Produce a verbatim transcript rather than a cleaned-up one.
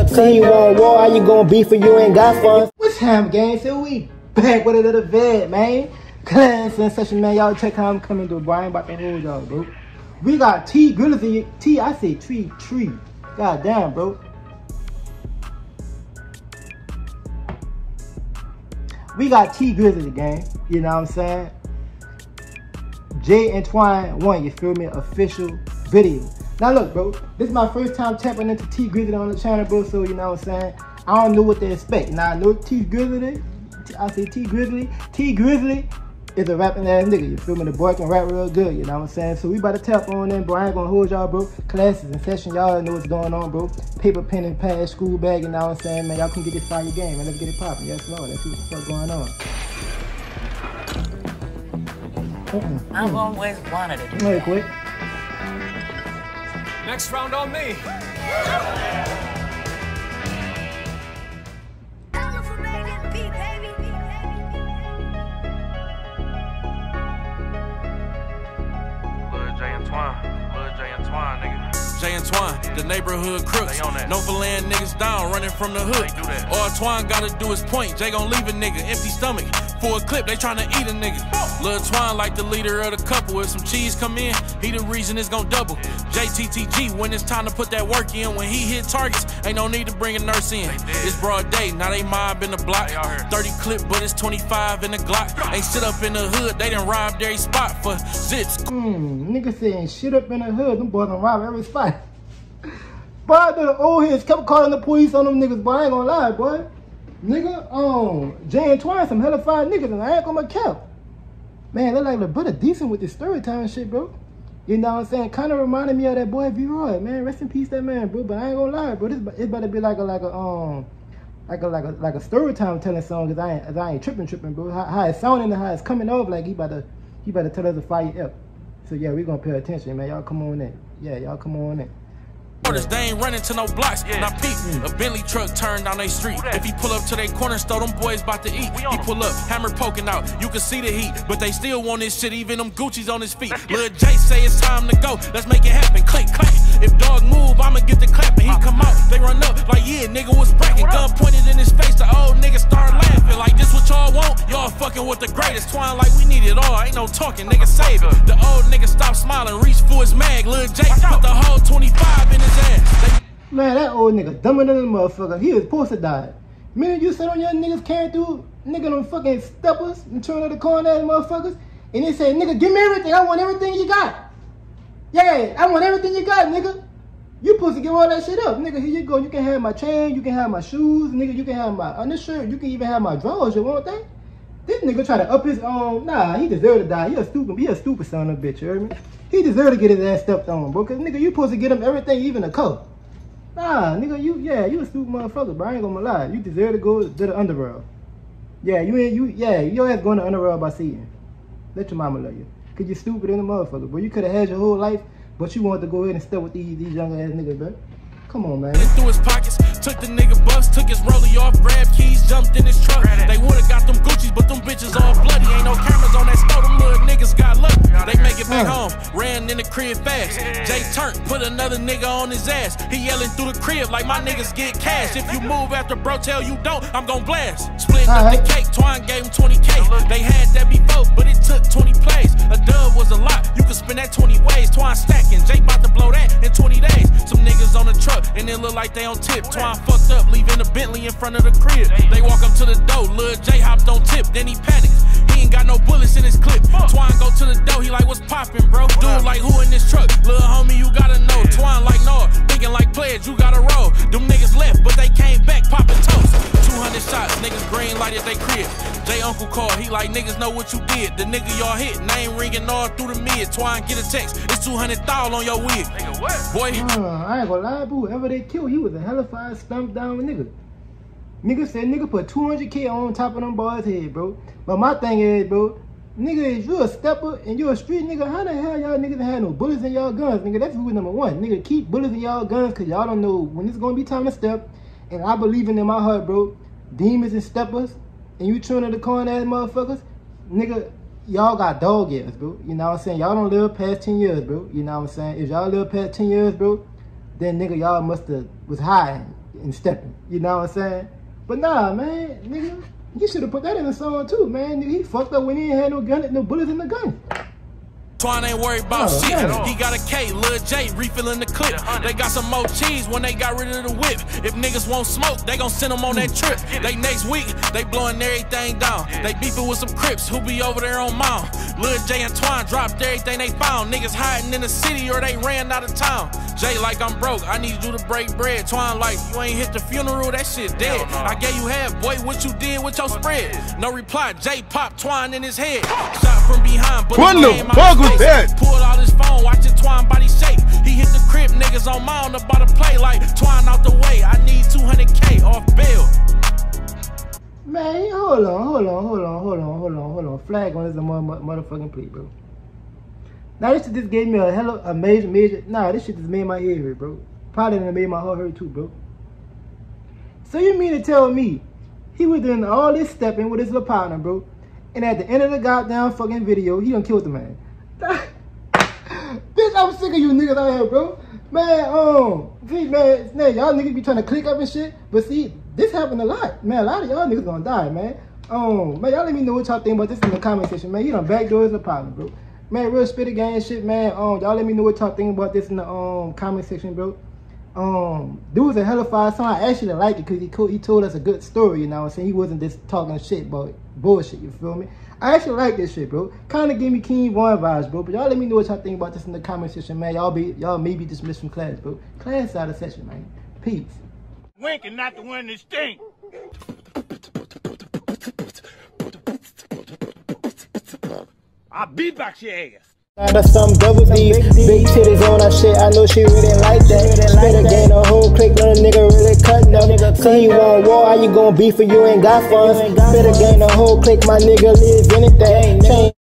Say you want war, how you gonna beef when you ain't got funds? What's time, gang? So we back with another vid, man. Class session, man. Y'all check how I'm coming to Brian about to hold y'all, bro. We got T Grizzly. T, I say tree, tree. God damn, bro. We got T Grizzly, gang. You know what I'm saying? Jay and Twine one, you feel me? Official video. Now look, bro, this is my first time tapping into T Grizzly on the channel, bro, so you know what I'm saying? I don't know what to expect. Now I know T Grizzly, I say T Grizzly, T Grizzly is a rapping ass nigga, you feel me? The boy can rap real good, you know what I'm saying? So we about to tap on in, bro. I ain't gonna hold y'all, bro. Classes in session, y'all know what's going on, bro. Paper, pen, and pad, school bag, you know what I'm saying, man? Y'all can get this fire game, man. Let's get it popping. Yes, Lord. Let's see what the fuck going on. Mm-mm. I've always wanted to do Wait, quick. Next round on me. Jay and Twine, the neighborhood crooks. Known for laying niggas down, running from the hood. All Twine gotta do is point. Jay gon' leave a nigga empty stomach. For a clip, they tryna eat a nigga. Lil Twine like the leader of the couple. If some cheese come in, he the reason it's gon' double. J T T G, when it's time to put that work in. When he hit targets, ain't no need to bring a nurse in. It's broad day, now they mob in the block. thirty clip, but it's twenty-five in the Glock. Ain't shit up in the hood, they done robbed every spot for zips. Hmm, nigga saying shit up in the hood, them boys done rob every spot. Boy, the old heads kept calling the police on them niggas, boy. I ain't gonna lie, boy. Nigga, um, Jay and Twine, some hella fire niggas, and I ain't gonna cap. Man, they like the brother decent with this story time shit, bro. You know what I'm saying? Kind of reminded me of that boy V-Roy, man. Rest in peace, that man, bro. But I ain't gonna lie, bro. This it's about to be like a like a um like a like a like a story time telling song, cause I ain't I ain't tripping tripping, bro. How, how it's sounding and how it's coming off, like he about to he about to tell us to fire up. So yeah, we gonna pay attention, man. Y'all come on in. Yeah, y'all come on in. They ain't running to no blocks. Yeah. Now peep, a Bentley truck turned down they street. If he pull up to their corner store, them boys about to eat. He pull up, hammer poking out. You can see the heat, but they still want this shit. Even them Gucci's on his feet. Lil Jay say it's time to go. Let's make it happen. Click, clack. If dog move, I'ma get the clapping. He come out, they run up like yeah, nigga was breaking. Gun pointed in his face. The old nigga start laughing like this what y'all want. Y'all fucking with the greatest. Twine like we need it all. Ain't no talking, nigga save it. The old nigga stop smiling, reach for his mag. Lil Jay put the whole twenty-five in his ass. They Man, that old nigga dumber than a motherfucker. He was supposed to die. Man, you sit on your niggas carrying through, nigga, them fucking steppers and turn to the corner ass motherfuckers. And they say, nigga, give me everything. I want everything you got. Yeah, I want everything you got, nigga. You supposed to give all that shit up. Nigga, here you go. You can have my chain. You can have my shoes. Nigga, you can have my undershirt. You can even have my drawers. You want that? This nigga try to up his own. Nah, he deserve to die. He a stupid, he a stupid son of a bitch, you heard me? He deserve to get his ass stepped on, bro. Cause nigga, you supposed to get him everything, even a coat. Nah, nigga, you, yeah, you a stupid motherfucker, bro. I ain't gonna lie. You deserve to go to the underworld. Yeah, you ain't, you, yeah, your ass going to the underworld by seeing. Let your mama love you. Cause you stupid in the motherfucker, bro. You could have had your whole life, but you wanted to go ahead and step with these, these young ass niggas, bro. Come on, man. Through his pockets, took the nigga bus, took his rollie off, grabbed keys, jumped in his truck. They would've got them Gucci's, but them bitches all bloody. Ain't no cameras on that store, them little niggas got lucky. They make it back home, ran in the crib fast. Jay turned, put another nigga on his ass. He yelling through the crib like my niggas get cash. If you move after bro tell you don't, I'm gon' blast. Splitting up the cake, Twine gave him twenty K. They had that before, but it took twenty plays. A dub was a lot, you could spend that twenty ways. Twine stacking, Jay bout to blow that in twenty days. Some niggas on the truck, and it look like they on tip. Twine fucked up, leaving the Bentley in front of the crib. They walk up to the door, Lil Jay hopped on tip, then he panicked. He ain't got no bullets in his clip. Twine go to the door, he like, what's poppin', bro? Dude like, who in this truck? Lil homie, you gotta know. Twine like, no, thinking like pledge, you gotta roll. Them niggas left, but they came back, poppin' toast. two hundred shots, niggas green lighted they crib. Jay uncle called, he like, niggas know what you did. The nigga y'all hit, name ringing all through the mid. Twine get a text, it's two hundred thousand on your wig. Nigga, what? Boy, uh, I ain't gonna lie, boo. Whoever they killed, he was a hella fire, stumped down nigga. Nigga said nigga put two hundred K on top of them boys' head, bro. But my thing is, bro, nigga, is you a stepper and you a street nigga, how the hell y'all niggas have no bullets in y'all guns, nigga? That's rule number one. Nigga, keep bullets in y'all guns, cause y'all don't know when it's gonna be time to step. And I believe in my heart, bro. Demons and steppers, and you turn to the corner ass motherfuckers, nigga, y'all got dog years, bro. You know what I'm saying? Y'all don't live past ten years, bro. You know what I'm saying? If y'all live past ten years, bro, then nigga, y'all must have was high. and stepping. You know what I'm saying? But nah, man, nigga, you should have put that in the song too, man. Nigga, he fucked up when he ain't had no gun, no bullets in the gun. Twine ain't worried about oh, shit. Man. He got a K, Lil J refilling the clip. They got some more cheese when they got rid of the whip. If niggas won't smoke, they gon' send them on that trip. They next week, they blowing everything down. They beefing with some Crips who be over there on Mount. Lil J and Twine dropped everything they found. Niggas hiding in the city or they ran out of town. Jay like, I'm broke, I need you to break bread. Twine like, you ain't hit the funeral, that shit dead. I gave you half, boy, what you did with your spread? No reply, Jay popped Twine in his head. Shot from behind, but what the fuck was that? Pulled out his phone, watching Twine body shake. He hit the crib, niggas on Mound about to play like Twine out the way. I need two hundred K off bail. Man, hold on, hold on, hold on, hold on, hold on, hold on. Flag on this mother, motherfucking plea, bro. Now this shit just gave me a hell of a major, major. Nah, this shit just made my ear hurt, bro. Probably done made my heart hurt too, bro. So you mean to tell me he was doing all this stepping with his little partner, bro, and at the end of the goddamn fucking video, he done killed the man? Bitch, I'm sick of you niggas out here, bro. Man, um, see, man, man, y'all niggas be trying to click up and shit, but see, this happened a lot. Man, a lot of y'all niggas gonna die, man. Um, man, y'all let me know what y'all think about this in the comment section, man. He done backdoors the partner, bro. Man, real spit gang shit, man. Um, y'all let me know what y'all think about this in the um comment section, bro. Um, dude was a hell of a fire song. I actually like it because he he told us a good story, you know what I'm saying? He wasn't just talking shit about bullshit, you feel me? I actually like this shit, bro. Kind of gave me King Von vibes, bro. But y'all let me know what y'all think about this in the comment section, man. Y'all be y'all may be dismissed from class, bro. Class out of session, man. Peace. Winking, not the one that stink. I'll beatbox your ass. That's some double D, big titties on that shit. I know she really like that. Spit again, a whole click, little nigga really cutting up. See you on war, how you gon' beef for you ain't got funds? Spit again, a whole click, my nigga live anything.